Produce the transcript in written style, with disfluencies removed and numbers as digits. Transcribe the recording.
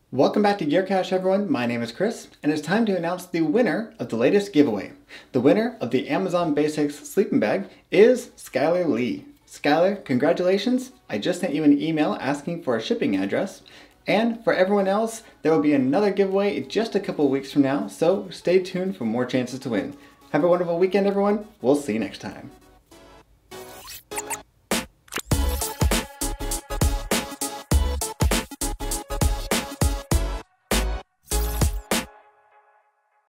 Welcome back to Gearcache, everyone. My name is Chris, and it's time to announce the winner of the latest giveaway. The winner of the Amazon Basics sleeping bag is Skyler Lee. Skyler, congratulations. I just sent you an email asking for a shipping address. And for everyone else, there will be another giveaway just a couple weeks from now, so stay tuned for more chances to win. Have a wonderful weekend, everyone. We'll see you next time.